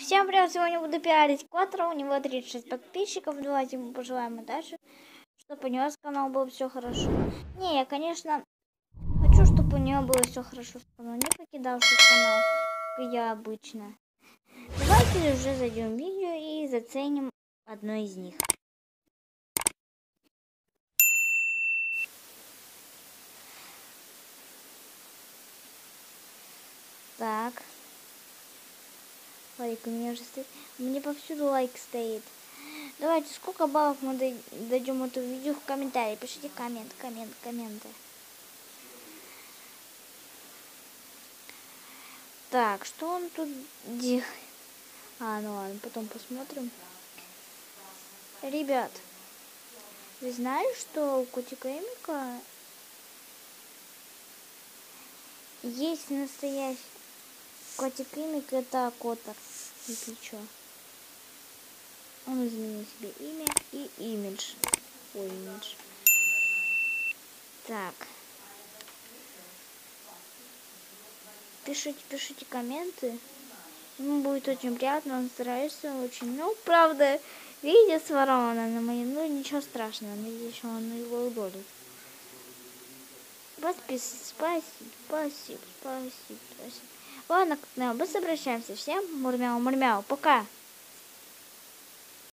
Всем привет, сегодня буду пиарить Котра, у него 36 подписчиков, давайте ему пожелаем удачи, чтобы у него с каналом было все хорошо. Не, я, конечно, хочу, чтобы у него было все хорошо с каналом, не покидался канал, как я обычно. Давайте уже зайдем в видео и заценим одно из них. Так. Лайк у меня уже стоит. Мне повсюду лайк стоит. Давайте, сколько баллов мы дойдем это видео в комментарии. Пишите комменты. Так, что он тут делает? Ну ладно, потом посмотрим. Ребят, вы знали, что у котика Эмика есть настоящий котик Эмик, это Котор. Если что. Он изменил себе имя и имидж. Имидж. Так. Пишите комменты. Ему будет очень приятно, он старается очень. Ну, правда, видео своровано на моем, ну ничего страшного, надеюсь, он его удалит. Спасибо. Ладно, быстро обращаемся. Всем мурмяу, пока.